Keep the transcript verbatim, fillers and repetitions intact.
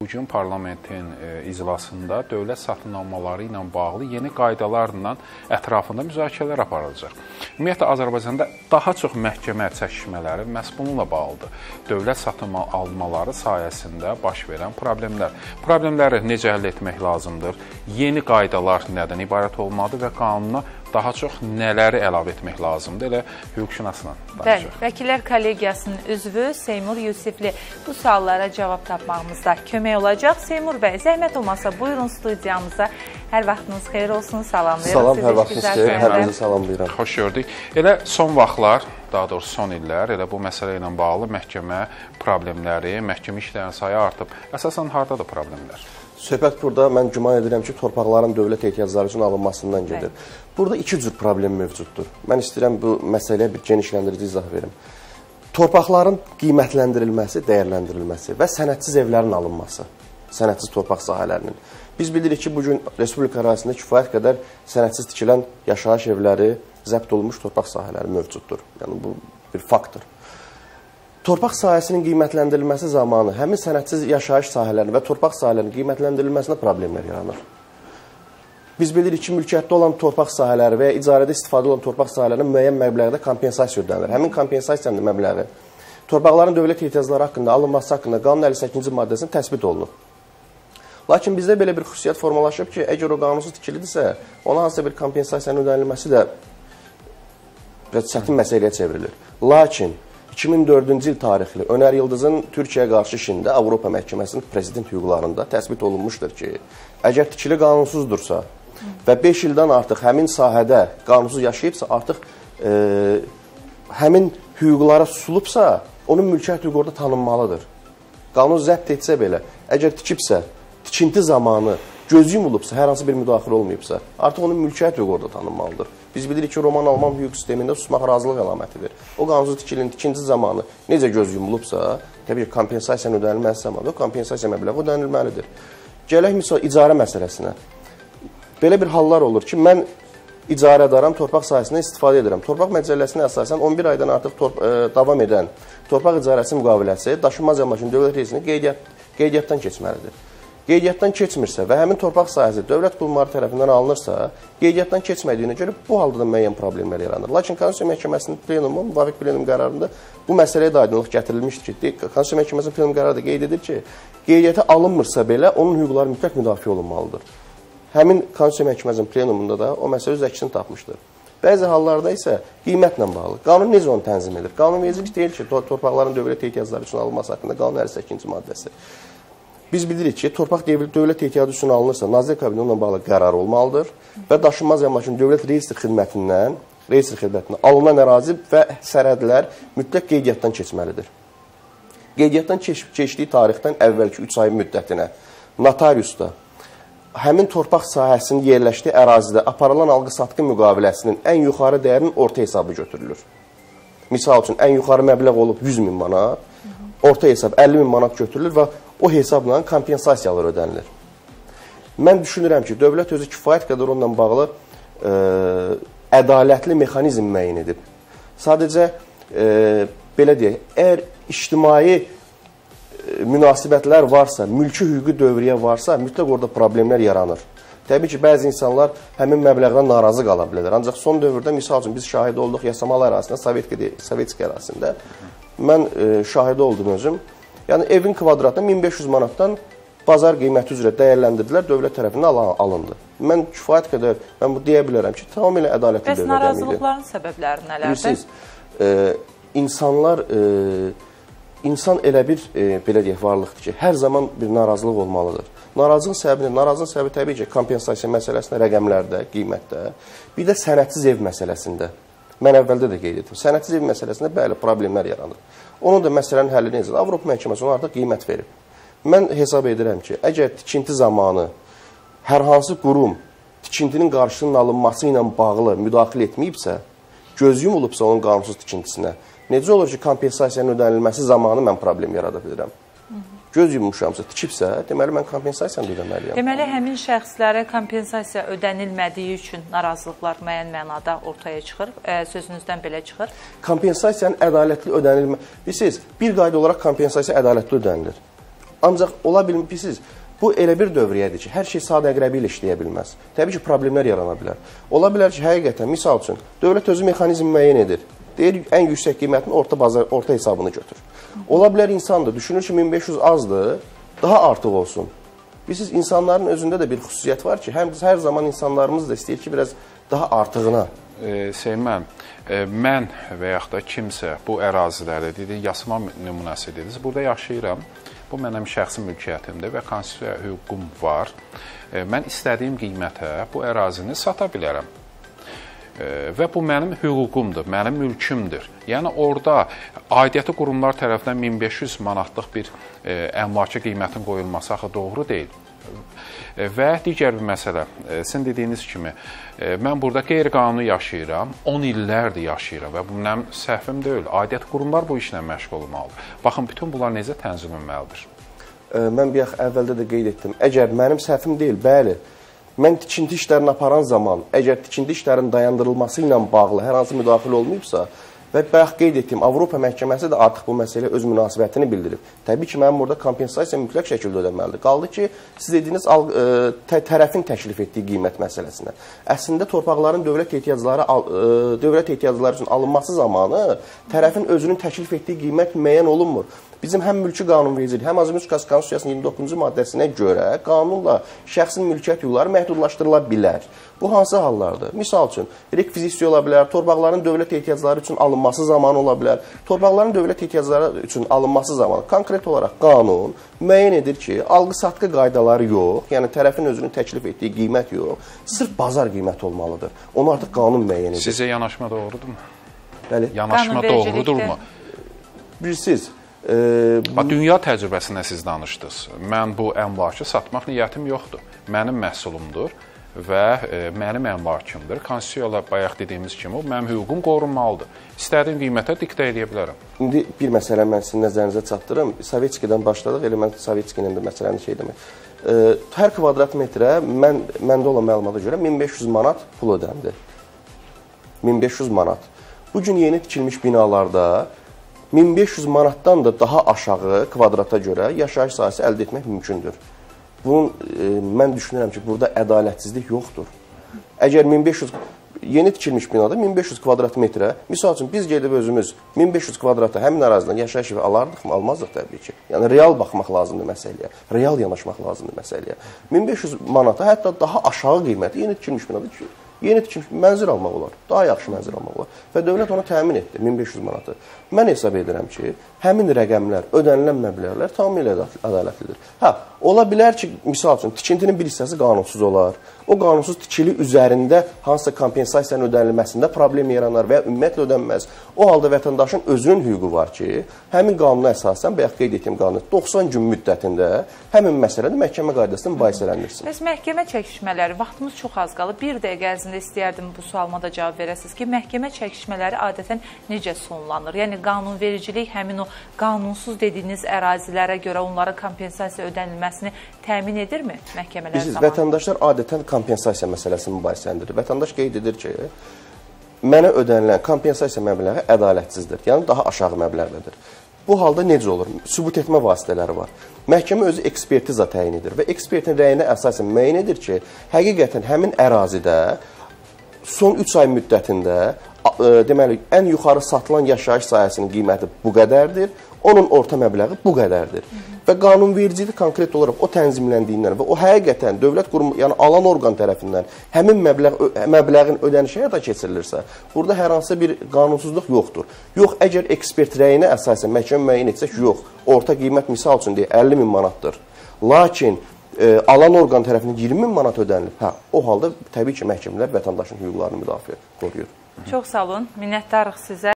bugün parlamentin iclasında dövlət satın almaları ilə bağlı yeni qaydalarla ətrafında müzakirələr aparılacaq. Ümumiyyətlə, Azərbaycanda daha çox məhkəmə çəkişmələri məhz bununla bağlıdır. Dövlət satın almaları sayəsində baş verən problemlər. Problemləri necə həll etmək lazımdır? Yeni qaydalar nədən ibarət olmalıdır və qanuna daha çox nələri əlavə etmək lazımdır? Elə hüquqşünasla danışaq. Bəli, Vəkillər Kollegiyasının üzvü Seymur Yusifli bu suallara cavab tapmağımızda kömək olacaq. Seymur bəy, zəhmət olmasa buyurun studiyamıza. Hər vaxtınız xeyir olsun, salamlayırıq. Salam, hər vaxtınız xeyir, hər bizi salamlayıram. Xoş gördük. Elə son vaxtlar, daha doğrusu son illər, elə bu məsələ ilə bağlı məhkəmə problemləri, məhkəmə işlərinin sayı artıb. Əsasən hardadır problemlər? Söhbət burada, mən güman edirəm ki, torpaqların dövlət ehtiyacları üçün alınmasından gedir. Burada iki cür problem mövcuddur. Mən istəyirəm bu məsələyə bir genişləndirici izah verim. Torpaqların qiymətləndirilməsi, dəyərləndirilməsi və sənədsiz evlərin alınması, sənədsiz torpaq sahələrinin. Biz bilirik ki, bugün Respublika ərazisində kifayət qədər sənədsiz tikilən yaşayış evləri, zəbt olunmuş torpaq sahələri mövcuddur. Yəni, bu bir faktdır. Torpaq sahəsinin qiymətləndirilməsi zamanı həmin sənədsiz yaşayış sahələrinin və torpaq sahələrinin qiymətləndirilməsində problemlər yaranır. Biz bilirik ki, mülkiyyətdə olan torpaq sahələri və ya icarədə istifadə olan torpaq sahələrinin müəyyən məbləğdə kompensasiya ödənilir. Həmin kompensasiyanın məbləği torpaqların dövlət ehtiyacları haqqında alınması haqqında qanunun əlli səkkizinci maddəsində təsbit olunub. Lakin bizdə belə bir xüsusiyyət formalaşıb ki, əgər o qanunsuz tikilidirsə, ona hansısa bir kompensasiyanın ödənilməsi də çətin məsələyə çevrilir. Lakin iki min dördüncü il tarixli Önər Yıldızın Türkiyəyə qarşı işində Avropa Məhkəməsinin prezident hüquqlarında təsbit olunmuşdur ki, əgər tikili qanunsuzdur və beş ildən artıq həmin sahədə qanunsuz yaşayıbsa, artıq e, həmin hüquqlara susulubsa, onun mülkiyyət hüququ orada tanınmalıdır. Qanun zəbt etsə belə, əgər tikibsə, tikinti zamanı göz yumulubsa, hər hansı bir müdaxilə olmayıbsa, artıq onun mülkiyyət hüququ orada tanınmalıdır. Biz bilirik ki, Roman-Alman hüquq sistemində susmaq razılıq əlamətidir. O qanunsuz tikilinin tikinti zamanı necə göz yumulubsa, təbii ki, kompensasiyanın ödənilməsi zamanı o kompensasiya məbləği ödənilməlidir. Gələk misal icarə məsələsinə. Belə bir hallar olur ki, mən icarədaram, torpaq sahəsindən istifadə edirəm. Torpaq məcəlləsinə əsasən on bir aydan artıq e, davam edən torpaq icarəsi müqaviləsi daşınmaz əmlakın dövlət reyestrində qeydiyyat, qeydiyyatdan keçməlidir. Qeydiyyatdan keçmirsə və həmin torpaq sahəsi dövlət qurumları tərəfindən alınırsa, qeydiyyatdan keçmədiyinə görə bu halda da müəyyən problemlər yaranır. Lakin Konstitusiya Məhkəməsinin plenumu, müvafiq plenum qərarında bu məsələyə də aydınlıq gətirilmişdir ki, Konstitusiya Məhkəməsinin plenum qərarı da qeyd edir ki, qeydiyyata alınmırsa belə onun hüquqları mütləq müdafiə olunmalıdır. Həmin Konstitusiya Məhkəməsinin plenumunda da o məsələ öz əksini tapmışdır. Bəzi hallarda isə qiymətlə bağlı. Qanun necə onu tənzim edir? Qanunvericilik deyir ki, torpaqların dövlət ehtiyacları üçün alınması haqqında qanunun əlli səkkizinci maddəsi. Biz bilirik ki, torpaq dövlət ehtiyacı üçün alınırsa, Nazirlər Kabineti onunla bağlı qərar olmalıdır və daşınmaz əmlakın dövlət reyestr xidmətindən, reyestr xidmətindən alınan ərazi və sərhədlər mütləq qeydiyyatdan keçməlidir. Qeydiyyatdan keç keçdiyi tarixdən əvvəlki üç ay müddətinə notariusda həmin torpaq sahəsinin yerləşdiyi ərazidə aparılan alqı-satqı müqaviləsinin ən yuxarı dəyərinin orta hesabı götürülür. Misal üçün, ən yuxarı məbləğ olub yüz min manat, orta hesab əlli min manat götürülür və o hesabla kompensasiyalar ödənilir. Mən düşünürəm ki, dövlət özü kifayət qədər onunla bağlı e, ədalətli mexanizm müəyyən edib. Sadəcə, e, belə deyək, əgər ictimai e, münasibətlər varsa, mülki hüquqi dövriyyə varsa, mütləq orada problemlər yaranır. Təbii ki, bəzi insanlar həmin məbləğdən narazı qala bilərlər. Ancaq son dövrdə, misal üçün, biz şahid olduq Yasamal ərazisində, Sovetski ərazisində. Mən e, şahid oldum özüm. Yəni, evin kvadratına min beş yüz manatdan bazar qiyməti üzrə dəyərləndirdilər, dövlət tərəfindən alındı. Mən kifayət qədər, mən bu deyə bilərəm ki, tamamilə ədalətli dövlət əmidi. Bəs narazılıqların səbəbləri nələrdir? Bilirsiniz, e, insanlar, e, insan elə bir, e, belə deyək, varlıqdır ki, hər zaman bir narazılıq olmalıdır. Narazılıq səbəbi, narazılıq səbəbi təbii ki, kompensasiya məsələsində, rəqəmlərdə, qiymətdə, bir də sənədsiz ev məsələsində. Mən əvvəldə də qeyd etdim. Sənədsiz ev məsələsində bəli, problemlər yaranır. Onun da məsələnin həlli necədir? Avropa Məhkəməsi ona artıq qiymət verib. Mən hesab edirəm ki, əgər tikinti zamanı hər hansı qurum tikintinin qarşılığının alınması ilə bağlı müdaxilə etməyibsə, göz yumulubsa onun qanunsuz tikintisinə, necə olur ki, kompensasiyanın ödənilməsi zamanı mən problem yarada bilirəm? Göz yummuşamsa, tikibsə, deməli, mən kompensasiyanı ödəməliyəm. Deməli, həmin şəxslərə kompensasiya ödənilmədiyi üçün narazılıqlar müəyyən mənada ortaya çıxır, e, sözünüzdən belə çıxır. Kompensasiyanın ədalətli ödənilmə... Bilirsiniz, bir qayda olaraq kompensasiya ədalətli ödənilir. Ancaq ola bilmişsiniz, bu elə bir dövriyyədir ki, hər şey sadə əqrəbi ilə işləyə bilməz. Təbii ki, problemlər yarana bilər. Ola bilər ki, həqiqətən, misal üçün, dövlət özü mexanizm müəyyən edir. Deyir, ən yüksək qiymətini orta, bazar, orta hesabını götür. Ola bilər insan da düşünür ki, min beş yüz azdır, daha artıq olsun. Bilirsiniz, insanların özündə də bir xüsusiyyət var ki, həm hər zaman insanlarımız da istəyir ki, biraz daha artığına. E, Seymən, e, mən və yaxud da kimsə bu ərazilərdə, dedik, yasama nümunəsi dediniz, burada yaşayıram. Bu mənim şəxsi mülkiyyətimdir və konstitusiya hüququm var. E, mən istədiyim qiymətə bu ərazini sata bilərəm. E, və bu mənim hüququmdur, mənim mülkümdür. Yəni, orada aidiyyəti qurumlar tərəfindən min beş yüz manatlıq bir e, əmlaki qiymətin qoyulması axı doğru deyil. Və digər bir məsələ, sizin dediyiniz kimi, mən burada qeyri-qanuni yaşayıram, on illərdir yaşayıram və bu mənim səhvim deyil. Aidiyyəti qurumlar bu işlə məşğul olmalıdır. Baxın, bütün bunlar necə tənzim edilməlidir? Mən bir yax əvvəldə də qeyd etdim. Əgər mənim səhvim deyil, bəli, mən tikinti işlərini aparan zaman, əgər tikinti işlərinin dayandırılması ilə bağlı hər hansı müdaxilə olmayıbsa, və bayaq qeyd etdiyim Avropa məhkəməsi də artıq bu məsələyə öz münasibətini bildirib. Təbii ki, mənim burada kompensasiya mütləq şəkildə ödənməlidir. Qaldı ki, siz dediyiniz tə tərəfin təklif etdiyi qiymət məsələsinə. Əslində, torpaqların dövlət ehtiyacları, dövlət ehtiyacları üçün alınması zamanı tərəfin özünün təklif etdiyi qiymət müəyyən olunmur. Bizim həm mülki qanunvericiliyi, həm Azərbaycan Respublikası Konstitusiyasının iyirmi doqquzuncu maddəsinə görə qanunla şəxsin mülkiyyət hüquqları məhdudlaşdırıla bilər. Bu hansı hallardır? Misal üçün, rekvizisiya ola bilər, torpaqların dövlət ehtiyacları üçün alınması zamanı ola bilər. Torpaqların dövlət ehtiyacları üçün alınması zamanı konkret olaraq qanun müəyyən edir ki, alqı-satqı qaydaları yox, yəni tərəfin özünün təklif etdiyi qiymət yox, sırf bazar qiyməti olmalıdır. Onu artıq qanun müəyyən edir. Sizə yanaşma doğrudurmu? Bəli. Yanaşma doğrudurmu? Bilirsiniz, Ee, Dünya təcrübəsinə siz danışdınız. Mən bu əmlakı satmaq niyyətim yoxdur. Mənim məhsulumdur və e, mənim əmlakımdır. Konstitusiyayla bayaq dediyimiz kimi, mənim hüququm qorunmalıdır. İstədiyim qiymətə diktə edə bilərəm. İndi bir məsələ mən sizin nəzərinizə çatdırım. Sovetskidən başladıq, elə mən Sovetskinin də məsələni şey demək. E, hər kvadrat metrə mən, məndə olan məlumata görə min beş yüz manat pul ödəndi. min beş yüz manat. Bugün yeni tikilmiş binalarda min beş yüz manatdan da daha aşağı kvadrata görə yaşayış sahəsi əldə etmək mümkündür. Bunun, e, mən düşünürəm ki, burada ədalətsizlik yoxdur. Əgər min beş yüz, yeni tikilmiş binada min beş yüz kvadrat metrə, misal üçün biz gedib özümüz min beş yüz kvadrata həmin ərazidən yaşayış evi alardıq mı? Almazdıq təbii ki. Yəni, real baxmaq lazımdır məsələyə, real yanaşmaq lazımdır məsələyə. min beş yüz manata, hətta daha aşağı qiyməti yeni tikilmiş binada düşür. Yeni tikilmiş mənzil almaq olar, daha yaxşı mənzil almaq olar və dövlət ona təmin etdi min beş yüz manatı. Mən hesab edirəm ki, həmin rəqəmlər, ödənilən məbləğlər tamamilə ədalətlidir. Hə, ola bilər ki, misal üçün, tikintinin bir hissəsi qanunsuz olar. O qanunsuz tikili üzərində hansısa kompensasiyanın ödənilməsində problem yaranar və ya ümumiyyətlə ödənməz. O halda vətəndaşın özünün hüququ var ki, həmin qanuna əsasən, bayaq qeyd etdiyim qanun doxsan gün müddətində həmin məsələdə məhkəmə qaydasında mübahisələndirsin. Bəs məhkəmə çəkişmələri, vaxtımız çox az qalıb. Bir dəqiqə ərzində istəyərdim bu sualıma da cavab verəsiniz ki, məhkəmə çəkişmələri adətən necə sonlanır? Yəni, qanunvericilik həmin o qanunsuz dediyiniz ərazilərə görə onlara kompensasiya ödənilməsini təmin edirmi məhkəmələr zamanı? Bilirsiniz, vətəndaşlar adətən kompensasiya məsələsini mübahisələndirir. Vətəndaş qeyd edir ki, mənə ödənilən kompensasiya məbləği ədalətsizdir, yəni daha aşağı məbləğdədir. Bu halda necə olur? Sübut etmə vasitələri var. Məhkəmə özü ekspertiza təyin edir və ekspertin rəyinə əsasən müəyyən edir ki, həqiqətən həmin ərazidə son üç ay müddətində e, deməli, ən yuxarı satılan yaşayış sahəsinin qiyməti bu qədərdir, onun orta məbləği bu qədərdir. Hı -hı. Və qanunvericilik konkret olaraq o tənzimləndiyindən və o həqiqətən dövlət qurumu, yəni alan orqan tərəfindən həmin məbləğ, məbləğin ödənişi həyata keçirilərsə, burada hər hansı bir qanunsuzluq yoxdur. Yox, əgər ekspert rəyinə əsasən məhkəmə müəyyən etsək, yox, orta qiymət misal üçün deyək əlli min manatdır. Lakin e, alan orqan tərəfindən iyirmi min manat ödənilib. Hə, o halda təbii ki, məhkəmələr vətəndaşın hüquqlarını müdafiə qoruyur. Çox sağ olun, minnətdarıq sizə.